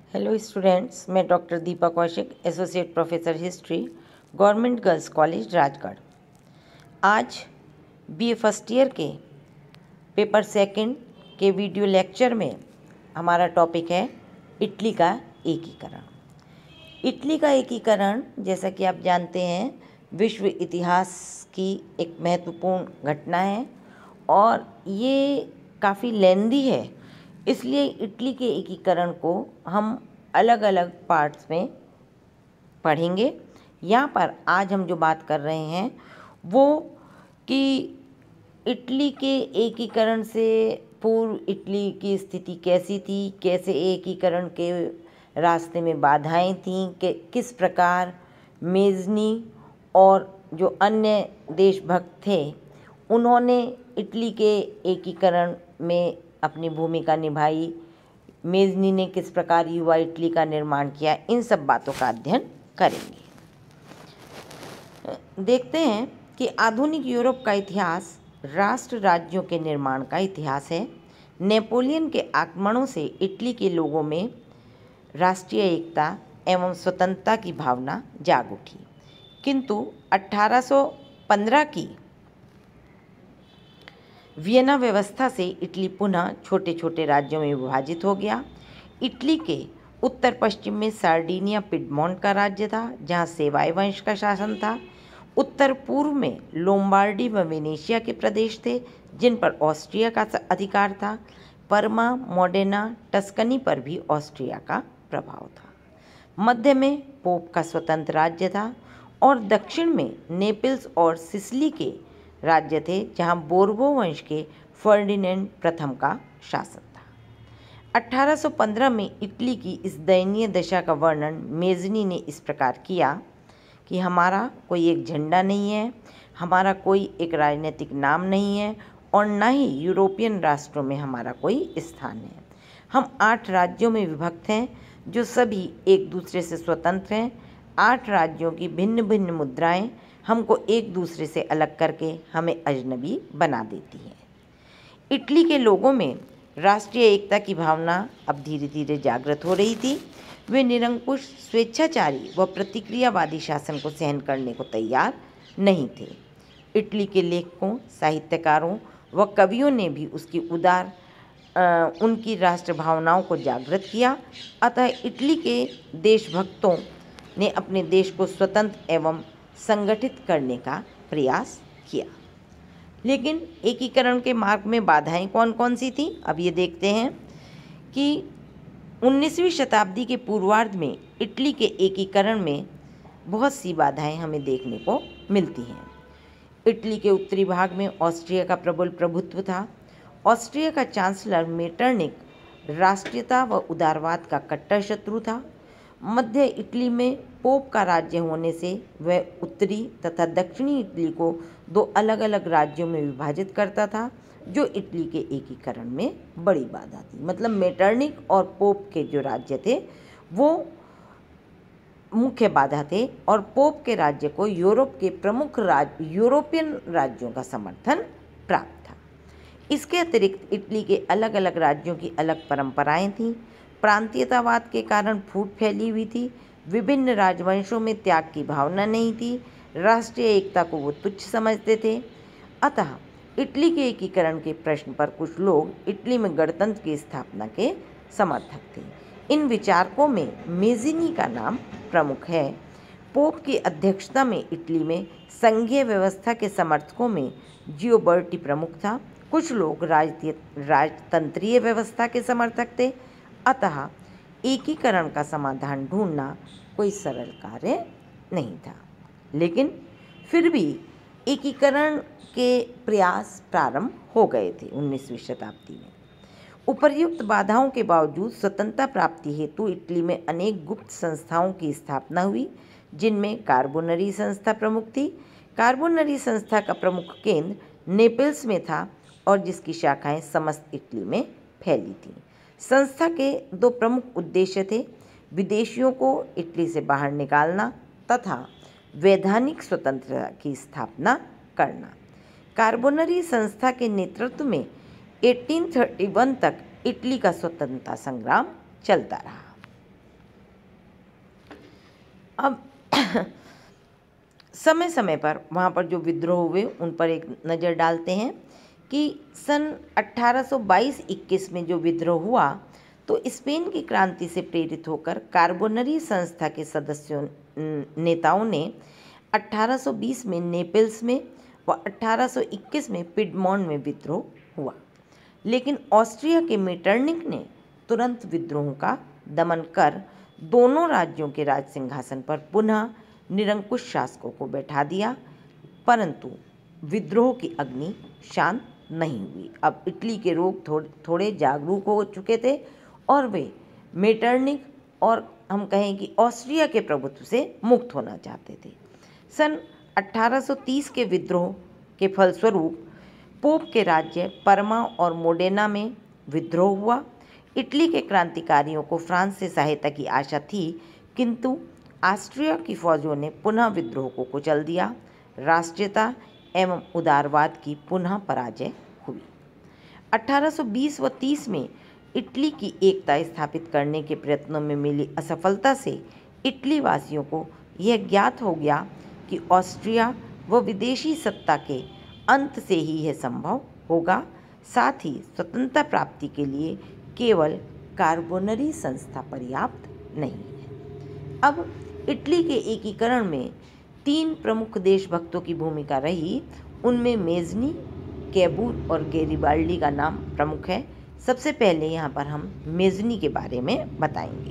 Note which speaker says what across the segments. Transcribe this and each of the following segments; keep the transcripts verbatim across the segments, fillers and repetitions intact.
Speaker 1: Hello students, मैं doctor Deepa Kaushik, associate professor history, government girls college Rajgarh. आज BA first year के paper second के video lecture में हमारा टॉपिक है इटली का एकीकरण। इटली का एकीकरण, जैसा कि आप जानते हैं, विश्व इतिहास की एक महत्वपूर्ण घटना है और ये काफ़ी लेंदी है। इसलिए इटली के एकीकरण को हम अलग अलग पार्ट्स में पढ़ेंगे। यहाँ पर आज हम जो बात कर रहे हैं वो कि इटली के एकीकरण से पूर्व इटली की स्थिति कैसी थी, कैसे एकीकरण के रास्ते में बाधाएं थीं, कि किस प्रकार मेज़नी और जो अन्य देशभक्त थे उन्होंने इटली के एकीकरण में अपनी भूमिका निभाई, मेज़नी ने किस प्रकार युवा इटली का निर्माण किया, इन सब बातों का अध्ययन करेंगे। देखते हैं कि आधुनिक यूरोप का इतिहास राष्ट्र राज्यों के निर्माण का इतिहास है। नेपोलियन के आक्रमणों से इटली के लोगों में राष्ट्रीय एकता एवं स्वतंत्रता की भावना जाग उठी, किंतु अठारह सौ पंद्रह की वियना व्यवस्था से इटली पुनः छोटे छोटे राज्यों में विभाजित हो गया। इटली के उत्तर पश्चिम में सार्डिनिया पिडमोंट का राज्य था, जहां सेवाई वंश का शासन था। उत्तर पूर्व में लोम्बार्डी व वेनेशिया के प्रदेश थे, जिन पर ऑस्ट्रिया का अधिकार था। परमा, मोडेना, टस्कनी पर भी ऑस्ट्रिया का प्रभाव था। मध्य में पोप का स्वतंत्र राज्य था और दक्षिण में नेपल्स और सिसिली के राज्य थे, जहां बोर्बो वंश के फर्डिनेंड प्रथम का शासन था। अठारह सौ पंद्रह में इटली की इस दयनीय दशा का वर्णन मेज़नी ने इस प्रकार किया कि हमारा कोई एक झंडा नहीं है, हमारा कोई एक राजनीतिक नाम नहीं है और न ही यूरोपियन राष्ट्रों में हमारा कोई स्थान है। हम आठ राज्यों में विभक्त हैं जो सभी एक दूसरे से स्वतंत्र हैं। आठ राज्यों की भिन्न भिन्न मुद्राएं हमको एक दूसरे से अलग करके हमें अजनबी बना देती है। इटली के लोगों में राष्ट्रीय एकता की भावना अब धीरे धीरे जागृत हो रही थी। वे निरंकुश, स्वेच्छाचारी व प्रतिक्रियावादी शासन को सहन करने को तैयार नहीं थे। इटली के लेखकों, साहित्यकारों व कवियों ने भी उसकी उदार आ, उनकी राष्ट्र भावनाओं को जागृत किया। अतः इटली के देशभक्तों ने अपने देश को स्वतंत्र एवं संगठित करने का प्रयास किया। लेकिन एकीकरण के मार्ग में बाधाएं कौन कौन सी थीं, अब ये देखते हैं कि उन्नीसवीं शताब्दी के पूर्वार्ध में इटली के एकीकरण में बहुत सी बाधाएं हमें देखने को मिलती हैं। इटली के उत्तरी भाग में ऑस्ट्रिया का प्रबल प्रभुत्व था। ऑस्ट्रिया का चांसलर मेटरनिक राष्ट्रीयता व उदारवाद का कट्टर शत्रु था। मध्य इटली में पोप का राज्य होने से वह उत्तरी तथा दक्षिणी इटली को दो अलग अलग राज्यों में विभाजित करता था, जो इटली के एकीकरण में बड़ी बाधा थी। मतलब मेटरनिक और पोप के जो राज्य थे वो मुख्य बाधा थे और पोप के राज्य को यूरोप के प्रमुख राज्य यूरोपियन राज्यों का समर्थन प्राप्त था। इसके अतिरिक्त इटली के अलग अलग राज्यों की अलग परंपराएं थीं। प्रांतीयतावाद के कारण फूट फैली हुई थी। विभिन्न राजवंशों में त्याग की भावना नहीं थी। राष्ट्रीय एकता को वो तुच्छ समझते थे। अतः इटली के एकीकरण के प्रश्न पर कुछ लोग इटली में गणतंत्र की स्थापना के समर्थक थे। इन विचारकों में मेज़नी का नाम प्रमुख है। पोप की अध्यक्षता में इटली में संघीय व्यवस्था के समर्थकों में जियोबर्टी प्रमुख था। कुछ लोग राजतंत्रीय व्यवस्था के समर्थक थे। अतः एकीकरण का समाधान ढूंढना कोई सरल कार्य नहीं था, लेकिन फिर भी एकीकरण के प्रयास प्रारंभ हो गए थे उन्नीसवीं शताब्दी में। उपर्युक्त बाधाओं के बावजूद स्वतंत्रता प्राप्ति हेतु इटली में अनेक गुप्त संस्थाओं की स्थापना हुई, जिनमें कार्बोनरी संस्था प्रमुख थी। कार्बोनरी संस्था का प्रमुख केंद्र नेपल्स में था और जिसकी शाखाएं समस्त इटली में फैली थीं। संस्था के दो प्रमुख उद्देश्य थे: विदेशियों को इटली से बाहर निकालना तथा वैधानिक स्वतंत्रता की स्थापना करना। कार्बोनरी संस्था के नेतृत्व में अठारह सौ इकतीस तक इटली का स्वतंत्रता संग्राम चलता रहा। अब समय समय पर वहाँ पर जो विद्रोह हुए उन पर एक नज़र डालते हैं कि सन अट्ठारह सौ बाईस इक्कीस में जो विद्रोह हुआ तो स्पेन की क्रांति से प्रेरित होकर कार्बोनरी संस्था के सदस्यों नेताओं ने अट्ठारह सौ बीस में नेपल्स में व अट्ठारह सौ इक्कीस में पिडमॉन्ट में विद्रोह हुआ, लेकिन ऑस्ट्रिया के मेटरनिक ने तुरंत विद्रोहों का दमन कर दोनों राज्यों के राज सिंहासन पर पुनः निरंकुश शासकों को बैठा दिया, परंतु विद्रोह की अग्नि शांत नहीं हुई। अब इटली के लोग थोड़े थोड़े जागरूक हो चुके थे और वे मेटरनिक और हम कहें कि ऑस्ट्रिया के प्रभुत्व से मुक्त होना चाहते थे। सन अट्ठारह सौ तीस के विद्रोह के फलस्वरूप पोप के राज्य परमा और मोडेना में विद्रोह हुआ। इटली के क्रांतिकारियों को फ्रांस से सहायता की आशा थी, किंतु ऑस्ट्रिया की फौजों ने पुनः विद्रोह को कुचल दिया। राष्ट्रीयता एवं उदारवाद की पुनः पराजय हुई। अट्ठारह सौ बीस व तीस में इटली की एकता स्थापित करने के प्रयत्नों में मिली असफलता से इटली वासियों को यह ज्ञात हो गया कि ऑस्ट्रिया व विदेशी सत्ता के अंत से ही यह संभव होगा। साथ ही स्वतंत्रता प्राप्ति के लिए केवल कार्बोनरी संस्था पर्याप्त नहीं है। अब इटली के एकीकरण में तीन प्रमुख देशभक्तों की भूमिका रही। उनमें मेज़नी, कैबूर और गैरिबाल्डी का नाम प्रमुख है। सबसे पहले यहाँ पर हम मेज़नी के बारे में बताएंगे।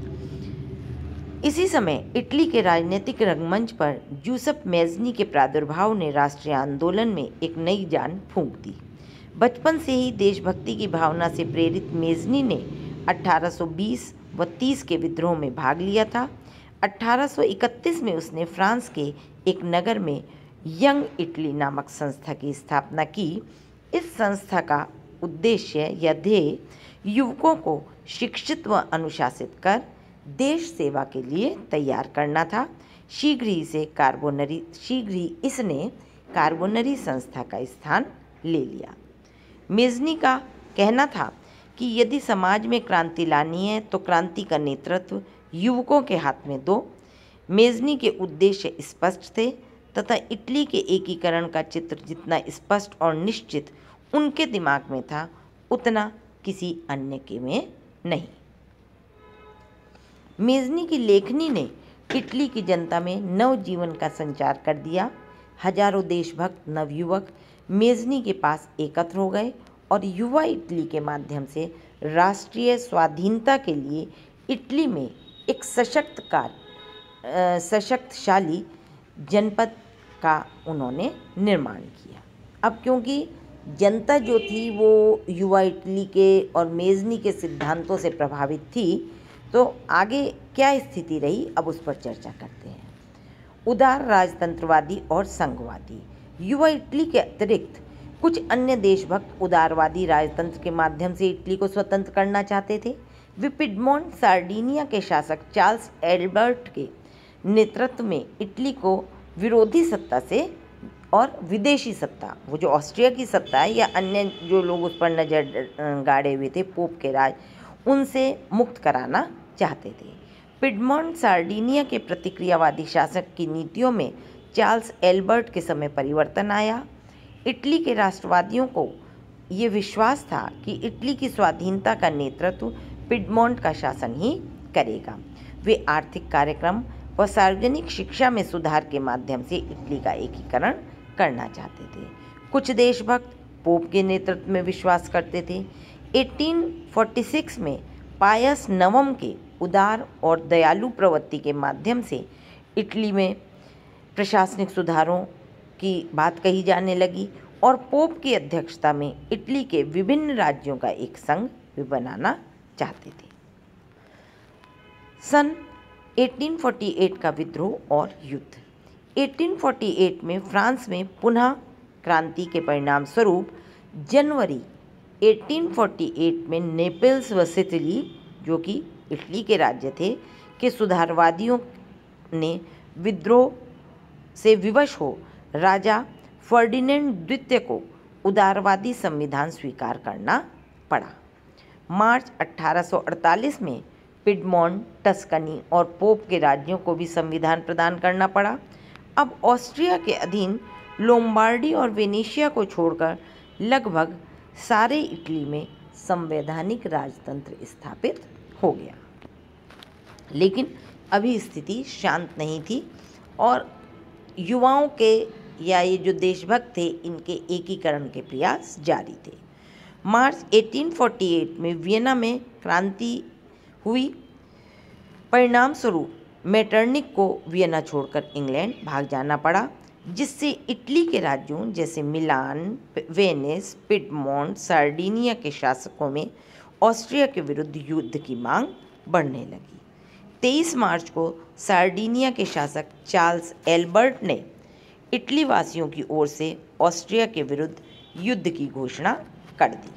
Speaker 1: इसी समय इटली के राजनीतिक रंगमंच पर जूसेप मेज़नी के प्रादुर्भाव ने राष्ट्रीय आंदोलन में एक नई जान फूंक दी। बचपन से ही देशभक्ति की भावना से प्रेरित मेज़नी ने अट्ठारह सौ बीस व तीस के विद्रोह में भाग लिया था। अट्ठारह सौ इकतीस में उसने फ्रांस के एक नगर में यंग इटली नामक संस्था की स्थापना की। इस संस्था का उद्देश्य या ध्येय युवकों को शिक्षित व अनुशासित कर देश सेवा के लिए तैयार करना था। शीघ्र ही से कार्बोनरी शीघ्र ही इसने कार्बोनरी संस्था का स्थान ले लिया। मेज़नी का कहना था कि यदि समाज में क्रांति लानी है तो क्रांति का नेतृत्व युवकों के हाथ में दो। मेज़नी के उद्देश्य स्पष्ट थे तथा इटली के एकीकरण का चित्र जितना स्पष्ट और निश्चित उनके दिमाग में था उतना किसी अन्य के में नहीं। मेज़नी की लेखनी ने इटली की जनता में नव जीवन का संचार कर दिया। हजारों देशभक्त नवयुवक मेज़नी के पास एकत्र हो गए और युवा इटली के माध्यम से राष्ट्रीय स्वाधीनता के लिए इटली में एक सशक्त कार सशक्तशाली जनपद का उन्होंने निर्माण किया। अब क्योंकि जनता जो थी वो युवा इटली के और मेज़नी के सिद्धांतों से प्रभावित थी, तो आगे क्या स्थिति रही अब उस पर चर्चा करते हैं। उदार राजतंत्रवादी और संघवादी। युवा इटली के अतिरिक्त कुछ अन्य देशभक्त उदारवादी राजतंत्र के माध्यम से इटली को स्वतंत्र करना चाहते थे। वे पिडमॉन्ट सार्डिनिया के शासक चार्ल्स एल्बर्ट के नेतृत्व में इटली को विरोधी सत्ता से और विदेशी सत्ता, वो जो ऑस्ट्रिया की सत्ता है या अन्य जो लोग उस पर नज़र गाड़े हुए थे पोप के राज, उनसे मुक्त कराना चाहते थे। पिडमॉन्ट सार्डिनिया के प्रतिक्रियावादी शासक की नीतियों में चार्ल्स एल्बर्ट के समय परिवर्तन आया। इटली के राष्ट्रवादियों को ये विश्वास था कि इटली की स्वाधीनता का नेतृत्व पिडमॉन्ट का शासन ही करेगा। वे आर्थिक कार्यक्रम व सार्वजनिक शिक्षा में सुधार के माध्यम से इटली का एकीकरण करना चाहते थे। कुछ देशभक्त पोप के नेतृत्व में विश्वास करते थे। अठारह सौ छियालीस में पायस नवम के उदार और दयालु प्रवृत्ति के माध्यम से इटली में प्रशासनिक सुधारों की बात कही जाने लगी और पोप की अध्यक्षता में इटली के विभिन्न राज्यों का एक संघ वे बनाना चाहते थे। सन अठारह सौ अड़तालीस का विद्रोह और युद्ध। अठारह सौ अड़तालीस में फ्रांस में पुनः क्रांति के परिणाम स्वरूप जनवरी अठारह सौ अड़तालीस में नेपल्स व सिसिली, जो कि इटली के राज्य थे, के सुधारवादियों ने विद्रोह से विवश हो राजा फर्डिनेंड द्वितीय को उदारवादी संविधान स्वीकार करना पड़ा। मार्च अठारह सौ अड़तालीस में पिडमोंट, टस्कनी और पोप के राज्यों को भी संविधान प्रदान करना पड़ा। अब ऑस्ट्रिया के अधीन लोम्बार्डी और वेनेशिया को छोड़कर लगभग सारे इटली में संवैधानिक राजतंत्र स्थापित हो गया। लेकिन अभी स्थिति शांत नहीं थी और युवाओं के या ये जो देशभक्त थे इनके एकीकरण के प्रयास जारी थे। मार्च अठारह सौ अड़तालीस में वियना में क्रांति हुई। परिणाम स्वरूप मेटरनिक को वियना छोड़कर इंग्लैंड भाग जाना पड़ा, जिससे इटली के राज्यों जैसे मिलान, वेनिस, पिडमोंट, सार्डिनिया के शासकों में ऑस्ट्रिया के विरुद्ध युद्ध की मांग बढ़ने लगी। तेईस मार्च को सार्डिनिया के शासक चार्ल्स एल्बर्ट ने इटली वासियों की ओर से ऑस्ट्रिया के विरुद्ध युद्ध की घोषणा कर दी।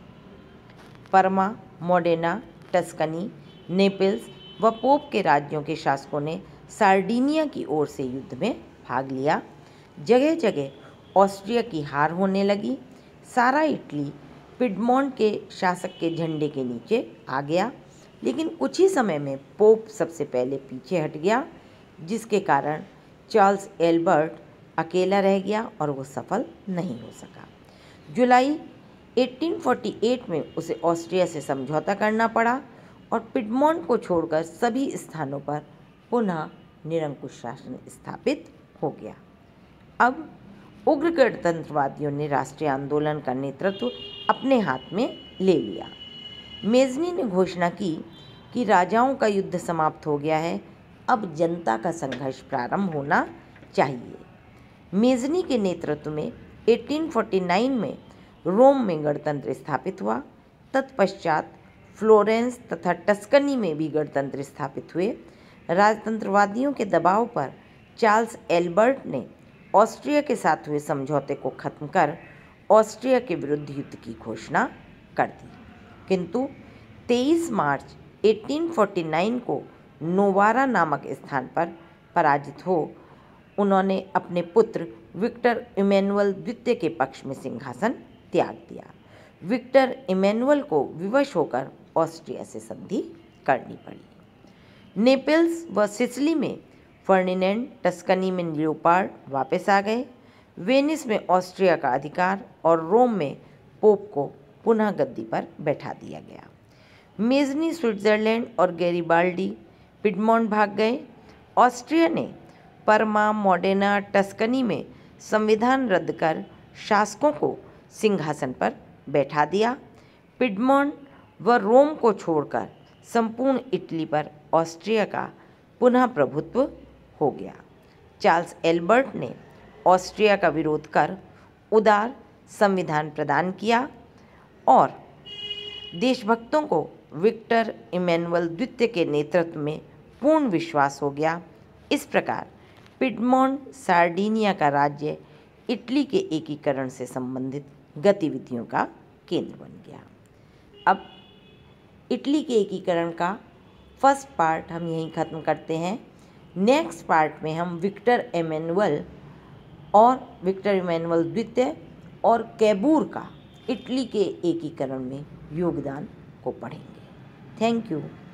Speaker 1: परमा, मोडेना, टस्कनी, नेपल्स व पोप के राज्यों के शासकों ने सार्डिनिया की ओर से युद्ध में भाग लिया। जगह जगह ऑस्ट्रिया की हार होने लगी। सारा इटली पिडमोंट के शासक के झंडे के नीचे आ गया, लेकिन कुछ ही समय में पोप सबसे पहले पीछे हट गया, जिसके कारण चार्ल्स एल्बर्ट अकेला रह गया और वो सफल नहीं हो सका। जुलाई अठारह सौ अड़तालीस में उसे ऑस्ट्रिया से समझौता करना पड़ा और पिडमोंट को छोड़कर सभी स्थानों पर पुनः निरंकुश शासन स्थापित हो गया। अब उग्र गणतंत्रवादियों ने राष्ट्रीय आंदोलन का नेतृत्व अपने हाथ में ले लिया। मेज़नी ने घोषणा की कि राजाओं का युद्ध समाप्त हो गया है, अब जनता का संघर्ष प्रारंभ होना चाहिए। मेज़नी के नेतृत्व में अठारह सौ उनचास में रोम में गणतंत्र स्थापित हुआ। तत्पश्चात फ्लोरेंस तथा टस्कनी में भी गणतंत्र स्थापित हुए। राजतंत्रवादियों के दबाव पर चार्ल्स एल्बर्ट ने ऑस्ट्रिया के साथ हुए समझौते को खत्म कर ऑस्ट्रिया के विरुद्ध युद्ध की घोषणा कर दी, किंतु तेईस मार्च अठारह सौ उनचास को नोवारा नामक स्थान पर पराजित हो उन्होंने अपने पुत्र विक्टर इमैनुअल द्वितीय के पक्ष में सिंहासन त्याग दिया। विक्टर इमैनुअल को विवश होकर ऑस्ट्रिया से संधि करनी पड़ी। नेपल्स व सिसिली में फर्डिनेंड, टस्कनी में लियोपार्ड वापस आ गए। वेनिस में ऑस्ट्रिया का अधिकार और रोम में पोप को पुनः गद्दी पर बैठा दिया गया। मेज़नी स्विट्ज़रलैंड और गैरिबाल्डी पिडमोंट भाग गए। ऑस्ट्रिया ने परमा, मोडेना, टस्कनी में संविधान रद्द कर शासकों को सिंहासन पर बैठा दिया। पिडमोंट व रोम को छोड़कर संपूर्ण इटली पर ऑस्ट्रिया का पुनः प्रभुत्व हो गया। चार्ल्स एल्बर्ट ने ऑस्ट्रिया का विरोध कर उदार संविधान प्रदान किया और देशभक्तों को विक्टर इमैनुअल द्वितीय के नेतृत्व में पूर्ण विश्वास हो गया। इस प्रकार पिडमोंट सार्डिनिया का राज्य इटली के एकीकरण से संबंधित गतिविधियों का केंद्र बन गया। अब इटली के एकीकरण का फर्स्ट पार्ट हम यहीं ख़त्म करते हैं। नेक्स्ट पार्ट में हम विक्टर इमैनुअल और विक्टर इमैनुअल द्वितीय और कैबूर का इटली के एकीकरण में योगदान को पढ़ेंगे। Thank you.